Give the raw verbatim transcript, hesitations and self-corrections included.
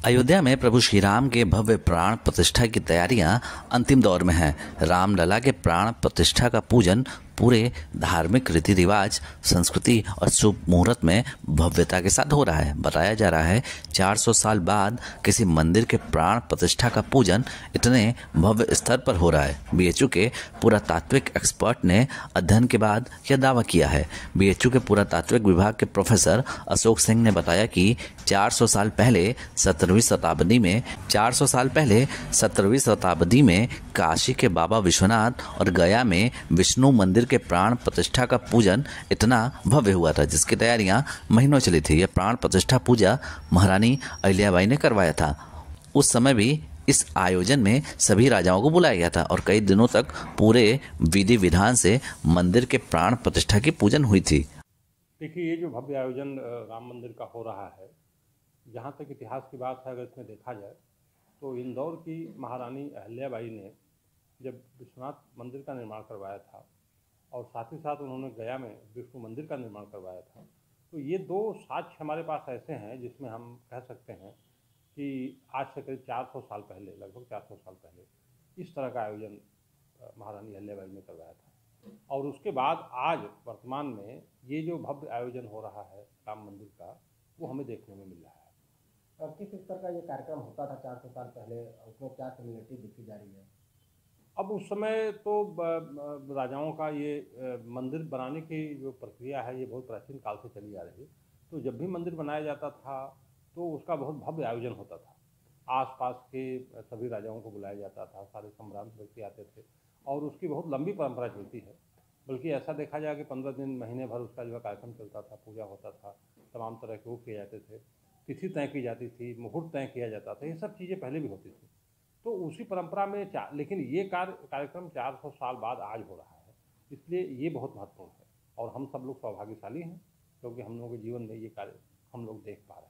अयोध्या में प्रभु श्री राम के भव्य प्राण प्रतिष्ठा की तैयारियां अंतिम दौर में हैं। रामलला के प्राण प्रतिष्ठा का पूजन पूरे धार्मिक रीति रिवाज, संस्कृति और शुभ मुहूर्त में भव्यता के साथ हो रहा है। बताया जा रहा है चार सौ साल बाद किसी मंदिर के प्राण प्रतिष्ठा का पूजन इतने भव्य स्तर पर हो रहा है। बीएचयू के पुरातात्विक एक्सपर्ट ने अध्ययन के बाद यह दावा किया है। बीएचयू के पुरातात्विक विभाग के प्रोफेसर अशोक सिंह ने बताया कि चार सौ साल पहले सत्रहवीं शताब्दी में चार सौ साल पहले सत्रहवीं शताब्दी में काशी के बाबा विश्वनाथ और गया में विष्णु मंदिर के प्राण प्रतिष्ठा का पूजन इतना भव्य हुआ था, जिसकी तैयारियां महीनों चली थी। यह प्राण प्रतिष्ठा पूजा महारानी अहिल्याबाई ने करवाया था। उस समय भी इस आयोजन में सभी राजाओं को बुलाया गया था और कई दिनों तक पूरे विधि विधान से मंदिर के प्राण प्रतिष्ठा की पूजन हुई थी। देखिए, ये जो भव्य आयोजन राम मंदिर का हो रहा है, जहाँ तक इतिहास की बात है, अगर इसमें देखा जाए तो इंदौर की महारानी अहिल्याबाई ने जब विश्वनाथ मंदिर का निर्माण करवाया था और साथ ही साथ उन्होंने गया में विष्णु मंदिर का निर्माण करवाया था, तो ये दो साक्ष्य हमारे पास ऐसे हैं जिसमें हम कह सकते हैं कि आज से करीब चार सौ साल पहले, लगभग चार सौ साल पहले इस तरह का आयोजन महारानी अहिल्याबाई ने करवाया था। और उसके बाद आज वर्तमान में ये जो भव्य आयोजन हो रहा है राम मंदिर का, वो हमें देखने में मिल रहा है। और किस स्तर का ये कार्यक्रम होता था चार सौ साल पहले, उसमें क्या सिमिलरिटी दिखी जा रही है? अब उस समय तो राजाओं का ये मंदिर बनाने की जो प्रक्रिया है, ये बहुत प्राचीन काल से चली आ रही है। तो जब भी मंदिर बनाया जाता था तो उसका बहुत भव्य आयोजन होता था। आसपास के सभी राजाओं को बुलाया जाता था, सारे सम्राट व्यक्ति आते थे और उसकी बहुत लंबी परंपरा चलती है। बल्कि ऐसा देखा जाए कि पंद्रह दिन, महीने भर उसका जो कार्यक्रम चलता था, पूजा होता था, तमाम तरह के वो किए जाते थे, तिथि तय की जाती थी, मुहूर्त तय किया जाता था। ये सब चीज़ें पहले भी होती थी। तो उसी परंपरा में चा लेकिन ये कार्य कार्यक्रम चार सौ साल बाद आज हो रहा है, इसलिए ये बहुत महत्वपूर्ण है और हम सब लोग सौभाग्यशाली हैं क्योंकि हम लोगों के जीवन में ये कार्य हम लोग देख पा रहे हैं।